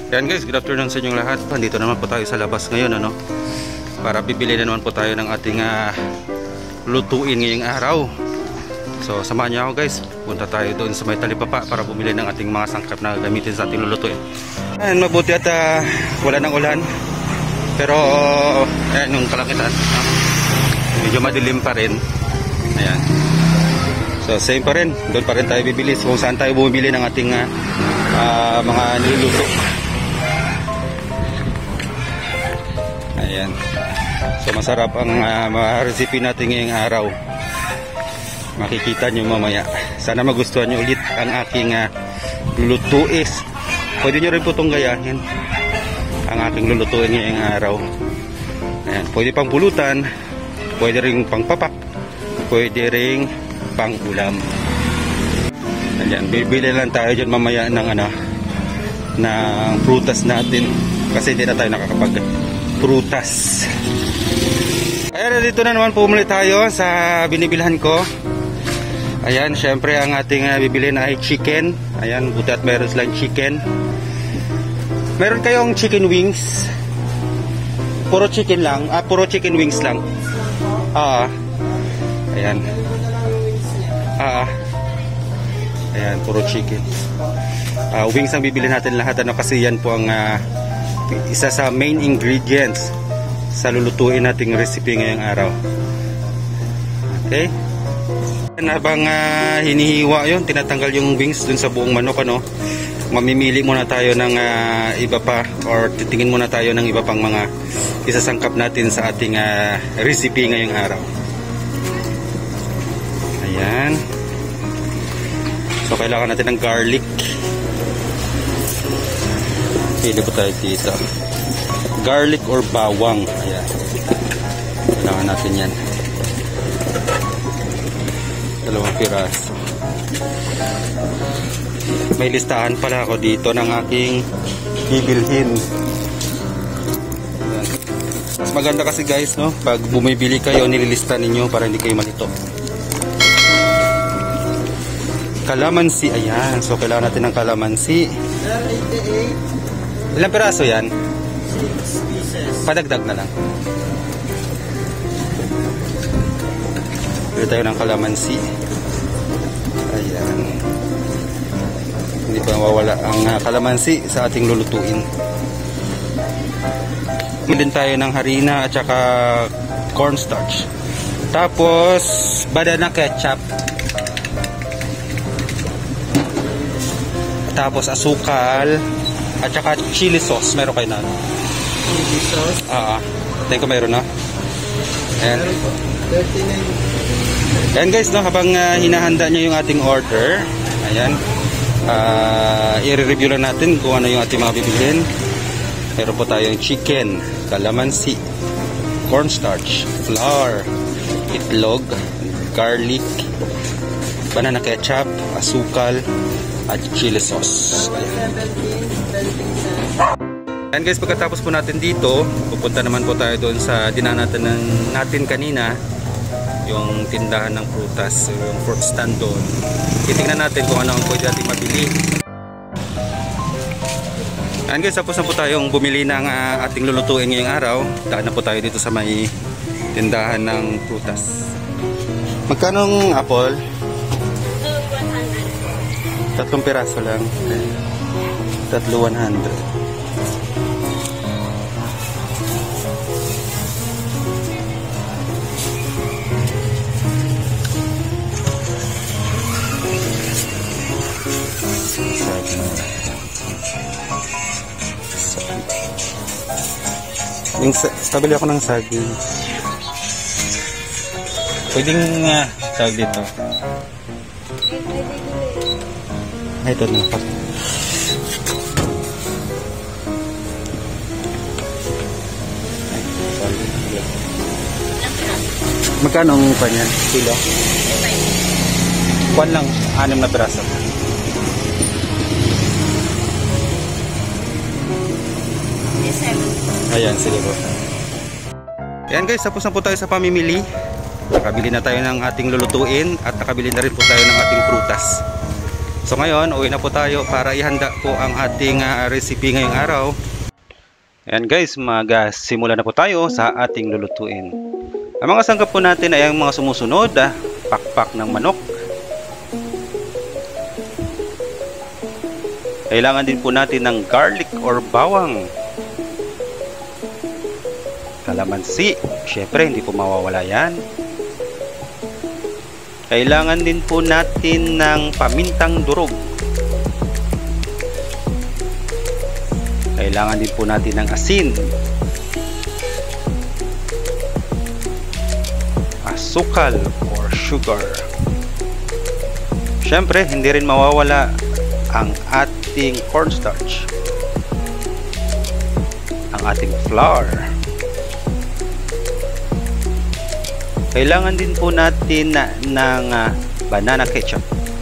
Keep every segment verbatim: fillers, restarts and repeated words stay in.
Yan guys, good afternoon sa inyong lahat. Dito naman po tayo sa labas ngayon, ano, para bibili na naman po tayo ng ating uh, lutuin ngayong araw. So samahan niyo ako guys, punta tayo doon sa may talipapa para bumili ng ating mga sangkap na gamitin sa ating lulutuin. Ayan, mabuti at uh, wala ng ulan, pero ayan yung kalangitan, uh, medyo madilim pa rin. Ayan, so same pa rin, doon pa rin tayo bibili kung saan tayo bumili ng ating uh, uh, mga niluluto. Ayan. So masarap ang uh, mga recipe natin ngayong araw. Makikita nyo mamaya. Sana magustuhan nyo ulit ang aking uh, lulutuis. Pwede nyo rin po itong gayahin, ang aking lulutuin ngayong araw. Ayan. Pwede pang pulutan, pwede rin pang papak, pwede rin pang ulam. Ayan. Bibili lang tayo dyan mamaya ng, ano, ng prutas natin. Kasi hindi na tayo nakakapag prutas. Ayan, dito na naman pumuli tayo sa binibilhan ko. Ayan, syempre ang ating uh, bibilin ay chicken. Ayan, buti at meron silang chicken. Meron kayong chicken wings? Puro chicken lang? Ah, puro chicken wings lang. Ah, ayan. Ah, ayan, puro chicken. Ah, wings ang bibilin natin lahat, ano, kasi yan po ang uh, isa sa main ingredients sa lulutuin nating recipe ngayong araw. Okay? Habang uh, hinihiwa yun, tinatanggal yung wings dun sa buong manok, ano, mamimili muna tayo ng uh, iba pa, or titingin muna tayo ng iba pang mga isasangkap natin sa ating uh, recipe ngayong araw. Ayan. So kailangan natin ng garlic. Pili po tayo dito. Garlic or bawang. Ayan. Kailangan natin yan. Dalawang piraso. May listahan pala ako dito ng aking bibilhin. Ayan. Mas maganda kasi guys, no, pag bumibili kayo, nililista ninyo para hindi kayo malito. Kalamansi. Ayan. So kailangan natin ng kalamansi. Ilang piraso yan? six pieces. Padagdag na lang. Pili tayo ng kalamansi. Ayan. Hindi pa mawawala ang uh, kalamansi sa ating lulutuin. Bilhin tayo ng harina at saka cornstarch. Tapos banana ketchup. Tapos asukal. At saka chili sauce, meron kayo na? Chili sauce? Ah, ah. Tingin ko meron na. Ayan. thirty-nine. Ayan guys, no, habang uh, hinahanda nyo yung ating order, ayan, uh, i-review lang natin kung ano yung ating mga bibilhin. Meron po tayong chicken, kalamansi, cornstarch, flour, itlog, garlic, banana ketchup, asukal, at chili sauce. Ayan guys, pagkatapos po natin dito, pupunta naman po tayo doon sa dinanatan natin kanina, yung tindahan ng prutas, yung fruit stand doon. Titingnan natin kung ano ang pwede natin mabili. Ayan guys, tapos na po tayong bumili ng uh, ating lulutuin ngayong araw. Daan na po tayo dito sa may tindahan ng prutas. Magkano ang apple? Tatlong piraso lang. Tatlo one hundred. Yung stabili ako ng saging. Pwedeng nga uh, tawag dito. Ay, ito na. Magkano ang pa niyan? Kilo? Kuwan lang, anim na piraso. Ayan, sige po. Ayan guys, tapos na po tayo sa pamimili. Nakabili na tayo ng ating lulutuin at nakabili na rin po tayo ng ating prutas. So ngayon, uwi na po tayo para ihanda po ang ating uh, recipe ngayong araw. Ayan guys, mag-simula na po tayo sa ating lulutuin. Ang mga sangkap po natin ay ang mga sumusunod, ah, pakpak ng manok. Kailangan din po natin ng garlic or bawang. Kalamansi, syempre hindi po mawawala yan. Kailangan din po natin ng pamintang durog. Kailangan din po natin ng asin, asukal or sugar. Syempre, hindi rin mawawala ang ating cornstarch, ang ating flour. Kailangan din po natin na, ng uh, banana ketchup.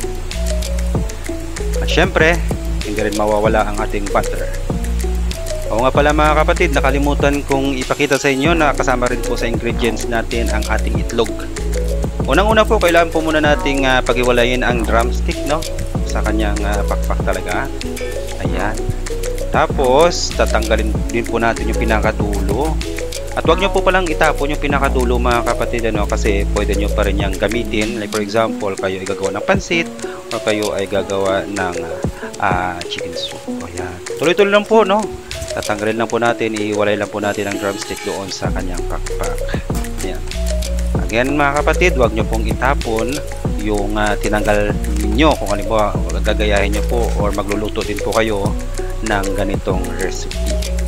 At syempre, hindi rin mawawala ang ating butter. O nga pala mga kapatid, nakalimutan kong ipakita sa inyo na kasama rin po sa ingredients natin ang ating itlog. Unang-una po, kailangan po muna nating uh, paghiwalayin ang drumstick, no? Sa kanyang uh, pakpak talaga. Ayan. Tapos, tatanggalin din po natin yung pinakadulo. At huwag nyo po palang itapon yung pinakadulo mga kapatid, ano, kasi pwede nyo pa rin yung gamitin. Like for example, kayo ay gagawa ng pansit o kayo ay gagawa ng uh, chicken soup. O yan. Tuloy-tuloy lang po, no? Tatanggalin lang po natin, iiwalay lang po natin ang drumstick doon sa kanyang pakpak. Yan. Again mga kapatid, huwag nyo pong itapon yung uh, tinanggal ninyo. Kung halimbawa, gagayahin nyo po or magluluto din po kayo ng ganitong recipe.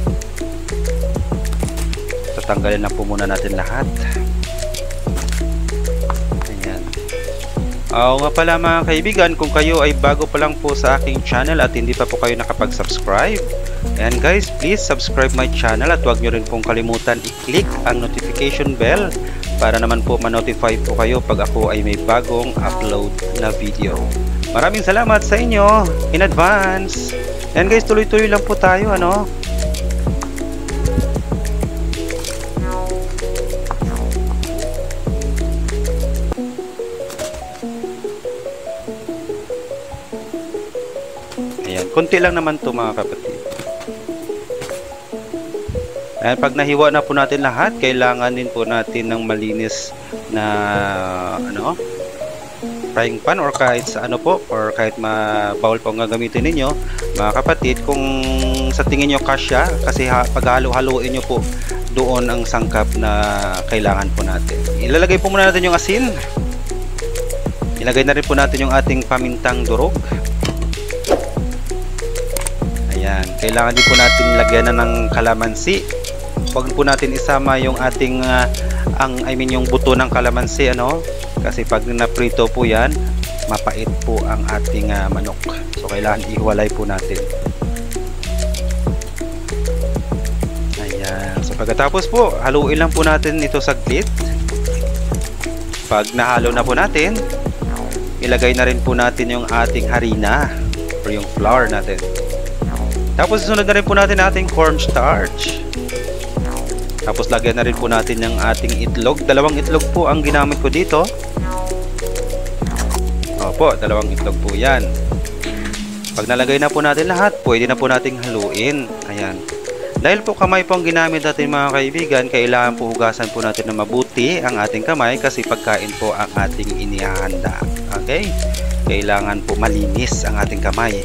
Tatanggalin na po muna natin lahat. Ayan. Oo nga pala mga kaibigan, kung kayo ay bago pa lang po sa aking channel at hindi pa po kayo nakapag-subscribe, ayan guys, please subscribe my channel at huwag nyo rin pong kalimutan i-click ang notification bell para naman po ma-notify po kayo pag ako ay may bagong upload na video. Maraming salamat sa inyo in advance. Ayan guys, tuloy-tuloy lang po tayo, ano? Kunti lang naman to mga kapatid. Ayan, pag nahiwa na po natin lahat, kailangan din po natin ng malinis na ano, frying pan or kahit sa ano po, or kahit ma-bowl po ang gagamitin ninyo mga kapatid. Kung sa tingin nyo kasya, kasi ha, pag halo-haloin nyo po doon ang sangkap na kailangan po natin. Ilalagay po muna natin yung asin. Ilagay na rin po natin yung ating pamintang durog. Ayan, kailangan din po natin lagyan na ng kalamansi. Huwag po natin isama yung ating uh, ang I mean yung buto ng kalamansi, ano? Kasi pag naprito po 'yan, mapait po ang ating uh, manok. So kailangan ihiwalay po natin. Ayan. So pagkatapos po, haluin lang po natin ito saglit. Pag nahalo na po natin, ilagay na rin po natin yung ating harina or yung flour natin. Tapos susunod na rin po natin ating cornstarch. Tapos lagyan na rin po natin ng ating itlog. Dalawang itlog po ang ginamit ko dito. Opo, dalawang itlog po yan. Pag nalagay na po natin lahat, pwede na po nating haluin. Ayan. Dahil po kamay po ang ginamit natin mga kaibigan, kailangan po hugasan po natin na mabuti ang ating kamay kasi pagkain po ang ating inihahanda. Okay? Kailangan po malinis ang ating kamay.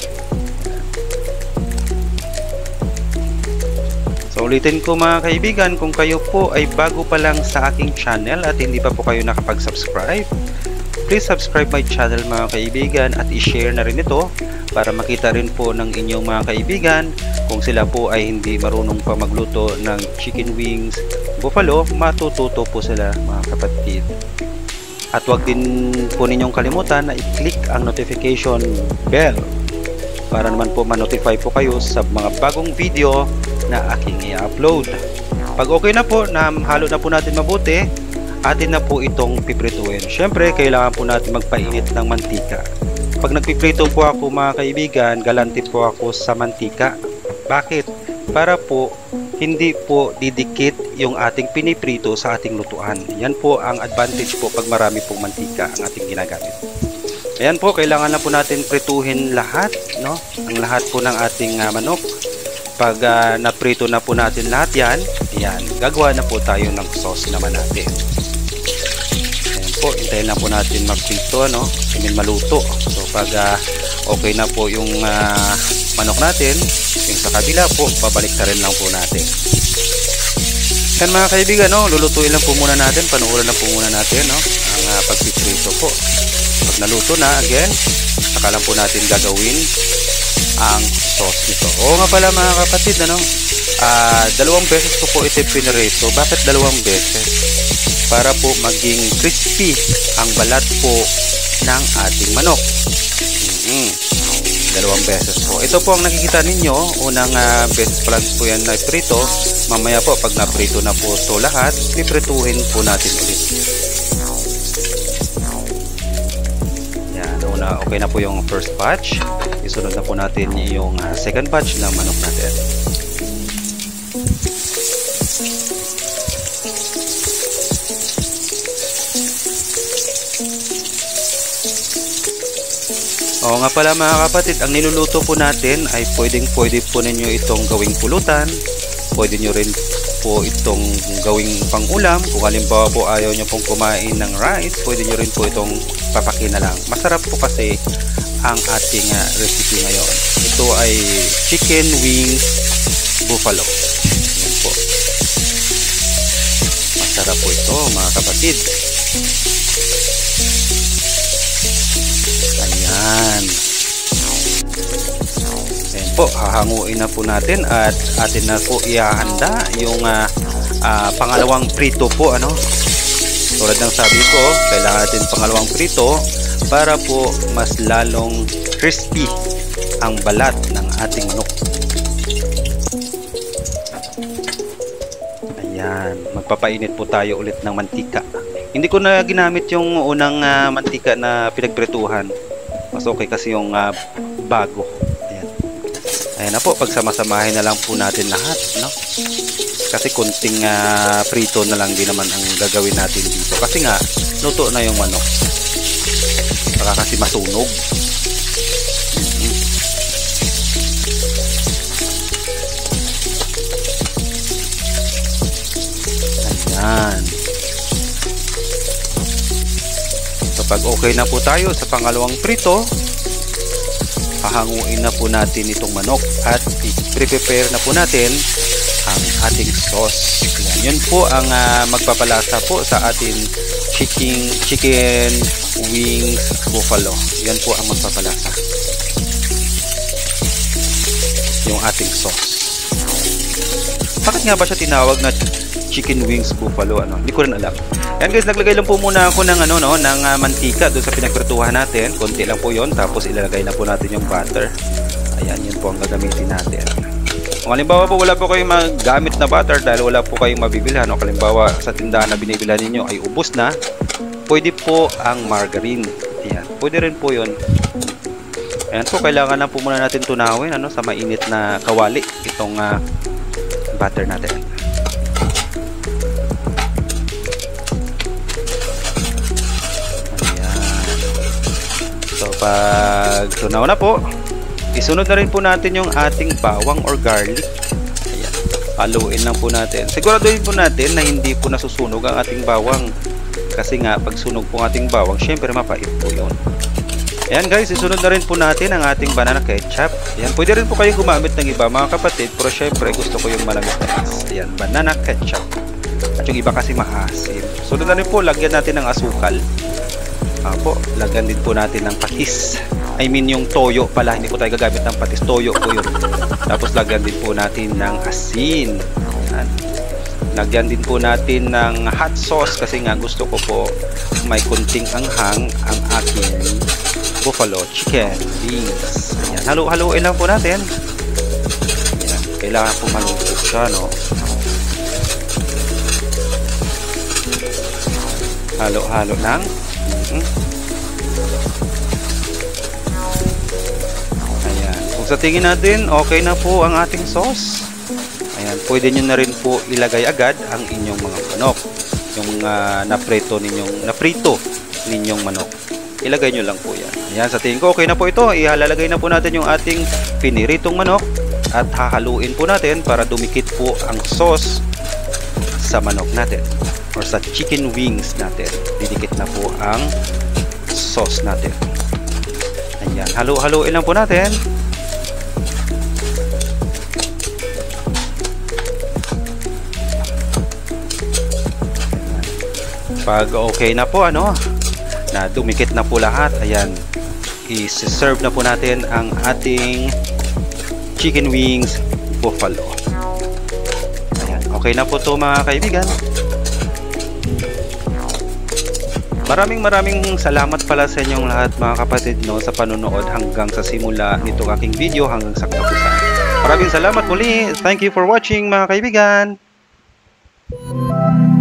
So ulitin ko mga kaibigan, kung kayo po ay bago pa lang sa aking channel at hindi pa po kayo nakapag-subscribe, please subscribe my channel mga kaibigan at i-share na rin ito para makita rin po ng inyong mga kaibigan kung sila po ay hindi marunong pa magluto ng chicken wings, buffalo, matututo po sila mga kapatid. At huwag din po ninyong kalimutan na i-click ang notification bell para naman po ma-notify po kayo sa mga bagong video na aking i-upload. Pag okay na po, na halo na po natin mabuti, atin na po itong piprituin. Syempre, kailangan po natin magpainit ng mantika. Pag nagpiprito po ako mga kaibigan, galante po ako sa mantika. Bakit? Para po hindi po didikit yung ating piniprito sa ating lutuan. Yan po ang advantage po pag marami pong mantika ang ating ginagamit. Ayan po, kailangan na po natin prituhin lahat, no? Ang lahat po ng ating uh, manok. Pag uh, naprito na po natin lahat yan, ayan, gagawa na po tayo ng sauce naman natin. Ayan po, hintayin lang po natin magprito, no? I mean, maluto. So pag uh, okay na po yung uh, manok natin, yung sa kabila po, babalik na rin lang po natin. Yan mga kaibigan, no? Lulutuin lang po muna natin, panuulan lang po muna natin, no? Ang uh, pagpiprito po. Pag naluto na, again, saka lang po natin gagawin ang sauce nito. Oo nga pala mga kapatid, ano? Uh, dalawang beses ko po ito pinirito. Bakit dalawang beses? Para po maging crispy ang balat po ng ating manok. Mm-hmm. Dalawang beses po. Ito po ang nakikita ninyo. Unang uh, beses pa lang po yan na prito. Mamaya po, pag naprito na po ito lahat, piprituhin po natin ulit. Okay na po yung first batch. Isunod na po natin yung uh, second batch ng manok natin. Oo nga pala mga kapatid, ang niluluto po natin ay pwedeng pwede po ninyo itong gawing pulutan. Pwede nyo rin po itong gawing pangulam. Kung halimbawa po ayaw nyo pong kumain ng rice, pwede nyo rin po itong papakin na lang. Masarap po kasi ang ating uh, recipe ngayon. Ito ay chicken wings buffalo. Yan po. Masarap po ito mga kapatid. Ayan. Ayan po, hahanguin na po natin at atin na po ihahanda yung uh, uh, pangalawang prito po, ano. Tulad ng sabi ko, kailangan natin pangalawang prito para po mas lalong crispy ang balat ng ating manok. Ayan, magpapainit po tayo ulit ng mantika. Hindi ko na ginamit yung unang uh, mantika na pinagprituhan. Mas okay kasi yung uh, bago. Ayan. Ayan na po, pagsama-samahin na lang po natin lahat, no? Kasi kunting uh, prito na lang din naman ang gagawin natin dito. Kasi nga, luto na yung manok. Baka kasi masunog. Mm-hmm. Ayan. So pag okay na po tayo sa pangalawang prito, hahanguin na po natin itong manok at i-prepare na po natin ang ating sauce. Yan, yun po ang uh, magpapalasa po sa ating chicken chicken wings buffalo. Yan po ang magpapalasa. Yung ating sauce. Bakit nga ba siya tinawag na chicken wings buffalo? Ano? Hindi ko rin alam. Yan guys, naglagay lang po muna ako ng ano no, ng uh, mantika doon sa pinagprituhan natin. Konti lang po 'yon, tapos ilalagay na po natin yung butter. Ayan, yun po ang gagamitin natin. Kung halimbawa po wala po kayong magamit na butter dahil wala po kayong mabibilhan, o halimbawa sa tindahan na binibilhan ninyo ay ubos na, pwede po ang margarine. Ayan, pwede rin po 'yon. Ayan po, kailangan na po muna natin tunawin ano, sa mainit na kawali itong uh, butter natin. So pag tunaw na po, isunod na rin po natin yung ating bawang or garlic. Ayan, haluin lang po natin. Siguraduhin po natin na hindi po nasusunog ang ating bawang. Kasi nga pag sunog po ang ating bawang, syempre mapait po yun. Ayan guys, isunod na rin po natin ang ating banana ketchup. Ayan, pwede rin po kayo gumamit ng iba mga kapatid, pero syempre gusto ko yung malamis na is. Ayan, banana ketchup. At yung iba kasi maasim. Sunod na rin po, lagyan natin ng asukal. Apo, lagyan din po natin ng patis. I mean yung toyo pala, hindi po tayo gagamit ng patis, toyo po yun. Tapos lagyan din po natin ng asin. Ayan. Lagyan din po natin ng hot sauce kasi nga gusto ko po may kunting anghang ang aking buffalo chicken wings. Ayan, halo-haloin lang po natin. Ayan, kailangan po maluto siya, no? Halo-halo lang. Ayan, kung sa tingin natin okay na po ang ating sauce, ayan, pwede nyo na rin po ilagay agad ang inyong mga manok, yung uh, naprito ninyong naprito ninyong manok. ilagay nyo lang po yan. Ayan, sa tingin ko okay na po ito. Ihalalagay na po natin yung ating piniritong manok at hahaluin po natin para dumikit po ang sauce sa manok natin or sa chicken wings natin. Didikit na po ang sauce natin. Ayan, halu-haluin lang po natin. Pag okay na po, ano, na dumikit na po lahat, ayan, i-serve na po natin ang ating chicken wings buffalo. Ayan, okay na po to mga kaibigan. Maraming maraming salamat pala sa inyong lahat mga kapatid, no, sa panonood hanggang sa simula nitong aking video hanggang sa katapusan. Maraming salamat muli. Thank you for watching mga kaibigan.